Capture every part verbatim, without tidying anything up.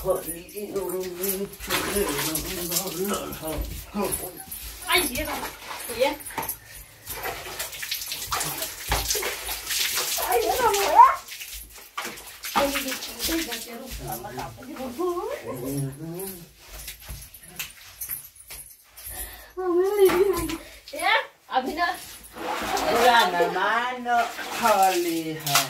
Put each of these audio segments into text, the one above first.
होली आइए ये आइए ना मोया होली दे जाते हैं ये अभी ना पुराना मानो होली है।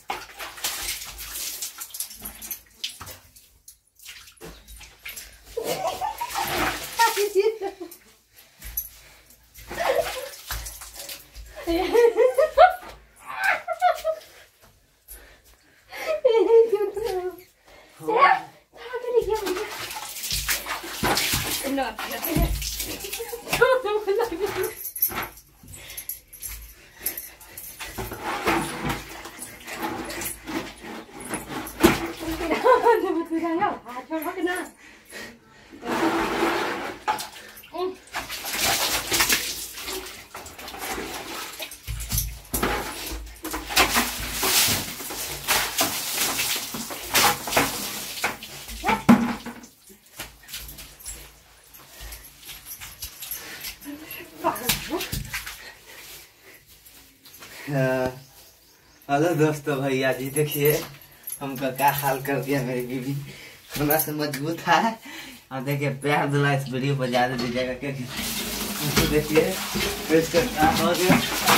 हेलो दोस्तों, भैया जी देखिए हमका क्या हाल कर दिया। मेरी बीवी थोड़ा सा मजबूत है और देखिए प्यार दुला इस वीडियो पर ज्यादा दीजिएगा क्योंकि देखिए क्या हो गया।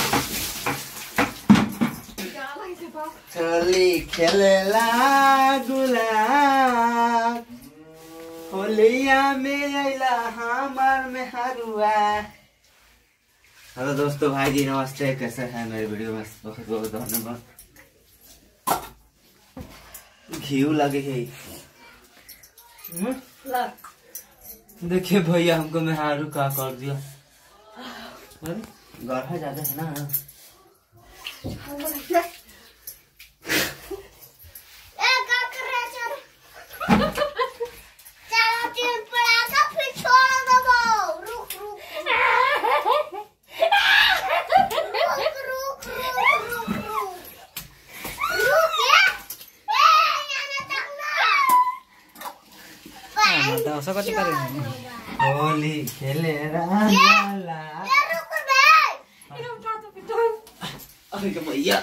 होली खेलेला गुलाब होलिया में अइला हमार में हरुआ। हेलो दोस्तों, भाई जी नमस्ते, कैसे हैं? मेरे वीडियो में बहुत बहुत धन्यवाद। घी लगे है देखिए भैया हमको मेहारू का कर दिया। गढ़ा ज्यादा है ना। होली खेले भैया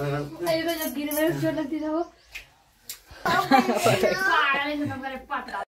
जब गिर में चोट लगती था वो